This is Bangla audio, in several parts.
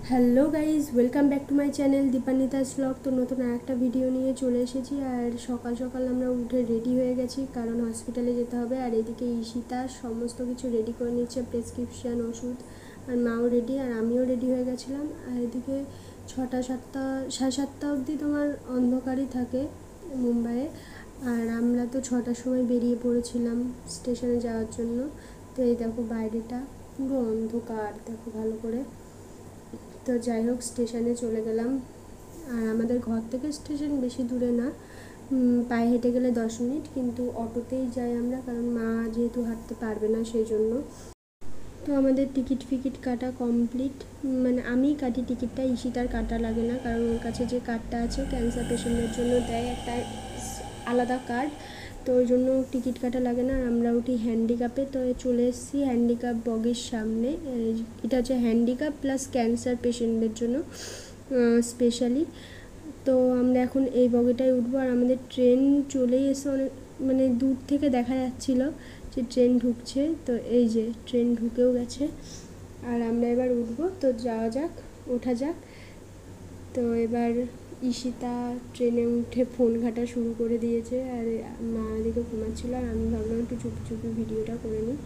Hello guys, welcome back to my channel Dipanwita's blog. তো নতুন আরেকটা ভিডিও নিয়ে চলে এসেছি। আর সকাল সকাল আমরা উঠে রেডি হয়ে গেছি, কারণ হসপিটালে যেতে হবে। আর এদিকে ঈশিতা সমস্ত কিছু রেডি করে নিচ্ছে, প্রেসক্রিপশান, ওষুধ। আর মাও রেডি, আর আমিও রেডি হয়ে গেছিলাম। আর এদিকে 6টা 7টা 7:30 অবধি তোমার অন্ধকারই থাকে মুম্বাইয়ে। আর আমরা তো 6টার সময় বেরিয়ে পড়েছিলাম স্টেশনে যাওয়ার জন্য। তো এই দেখো বাইরেটা পুরো অন্ধকার, দেখো ভালো করে। তো যাই হোক, স্টেশনে চলে গেলাম। আর আমাদের ঘর থেকে স্টেশন বেশি দূরে না, পায়ে হেঁটে গেলে 10 মিনিট, কিন্তু অটোতেই যাই আমরা, কারণ মা যেহেতু হাঁটতে পারবে না সেই জন্য। তো আমাদের টিকিট কাটা কমপ্লিট, মানে আমি কাটি টিকিটটা, ঈশিতার কাটা লাগে না, কারণ ওর কাছে যে কার্ডটা আছে ক্যান্সার পেশেন্টের জন্য দেয় একটা আলাদা কার্ড, তো ওই জন্য টিকিট কাটা লাগে না। আর আমরা উঠি হ্যান্ডিক্যাপে। তো চলে এসেছি হ্যান্ডিক্যাপ বগির সামনে। এটা হচ্ছে হ্যান্ডিক্যাপ প্লাস ক্যান্সার পেশেন্টদের জন্য স্পেশালি। তো আমরা এখন এই বগিটায় উঠবো। আর আমাদের ট্রেন চলেই এসে অনেক, মানে দূর থেকে দেখা যাচ্ছিল যে ট্রেন ঢুকছে। তো এই যে ট্রেন ঢুকেও গেছে, আর আমরা এবার উঠবো। তো যাওয়া যাক, ওঠা যাক। তো এবার ঈশিতা ট্রেনে উঠে ফোন ঘাঁটা শুরু করে দিয়েছে, আর মা এদিকে ঘুমাচ্ছিল। আর আমি ভাবলাম একটু চুপি চুপি ভিডিওটা করে নিই।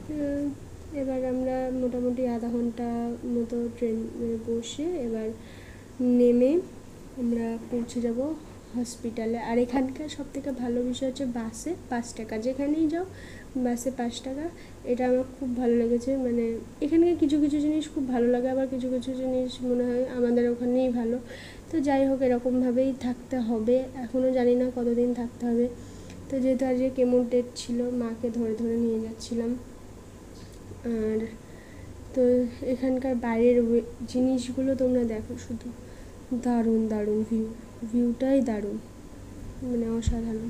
এবার আমরা মোটামুটি আধা ঘন্টা মতো ট্রেনে বসে এবার নেমে আমরা পৌঁছে যাব হসপিটালে। আর এখানকার সবথেকে ভালো বিষয় হচ্ছে বাসে 5 টাকা, যেখানেই যাও বাসে 5 টাকা। এটা আমার খুব ভালো লেগেছে। মানে এখানকার কিছু কিছু জিনিস খুব ভালো লাগে, আবার কিছু কিছু জিনিস মনে হয় আমাদের ওখানেই ভালো। তো যাই হোক, এরকমভাবেই থাকতে হবে। এখনও জানি না কতদিন থাকতে হবে। তো যেহেতু আজকে কেমোর ডেট ছিল, মাকে ধরে ধরে নিয়ে যাচ্ছিলাম। আর তো এখানকার বাইরের জিনিসগুলো তোমরা দেখো শুধু, দারুণ দারুণ ভিউটাই দারুণ, মানে অসাধারণ।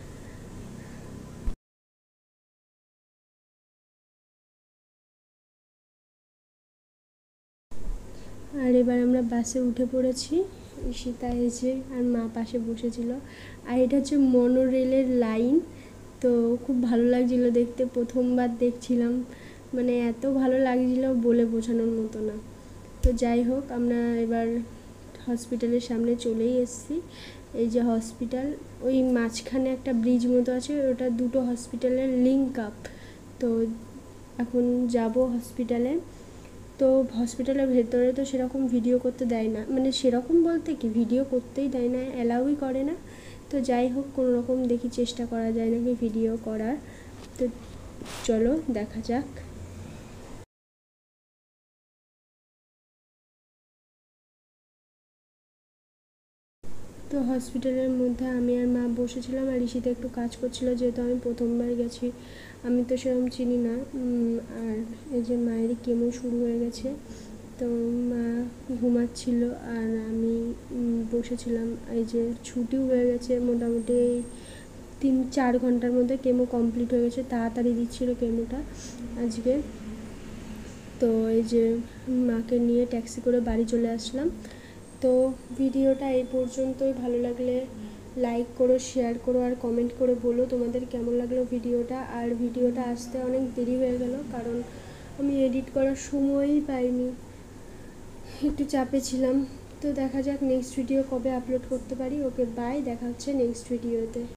আর এবার আমরা বাসে উঠে পড়েছি। ঈশিতা এসে আর মা পাশে বসেছিল। আর এটা হচ্ছে মনোরেলের লাইন। তো খুব ভালো লাগছিলো দেখতে, প্রথমবার দেখছিলাম, মানে এত ভালো লাগছিলো বলে বোঝানোর মতো না। তো যাই হোক, আমরা এবার হসপিটালের সামনে চলেই এসেছি। এই যে হসপিটাল, ওই মাঝখানে একটা ব্রিজ মতো আছে, ওটা দুটো হসপিটালের লিঙ্ক আপ। তো এখন যাব হসপিটালে। তো হসপিটালের ভেতরে তো সেরকম ভিডিও করতে দেয় না, মানে সেরকম বলতে কি, ভিডিও করতেই দেয় না, অ্যালাউই করে না। তো যাই হোক, কোনো রকম দেখি চেষ্টা করা যায় নাকি ভিডিও করার। তো চলো দেখা যাক। তো হসপিটালের মধ্যে আমি আর মা বসেছিলাম, আর ঋষিতে একটু কাজ করছিল, যেহেতু আমি প্রথমবার গেছি, আমি তো সেরকম চিনি না। আর এই যে মায়েরই কেমো শুরু হয়ে গেছে। তো মা ঘুমাচ্ছিল, আর আমি বসেছিলাম। এই যে ছুটিও হয়ে গেছে, মোটামুটি 3-4 ঘন্টার মধ্যে কেমো কমপ্লিট হয়ে গেছে, তাড়াতাড়ি দিচ্ছিল কেমোটা আজকে। তো এই যে মাকে নিয়ে ট্যাক্সি করে বাড়ি চলে আসলাম। তো ভিডিওটা এই পর্যন্তই। ভালো লাগলে লাইক করো, শেয়ার করো, আর কমেন্ট করে বলো তোমাদের কেমন লাগলো ভিডিওটা। আর ভিডিওটা আসতে অনেক দেরি হয়ে গেল, কারণ আমি এডিট করার সময়ই পাইনি, একটু চাপে ছিলাম। তো দেখা যাক নেক্সট ভিডিও কবে আপলোড করতে পারি। ওকে বাই, দেখা হচ্ছে নেক্সট ভিডিওতে।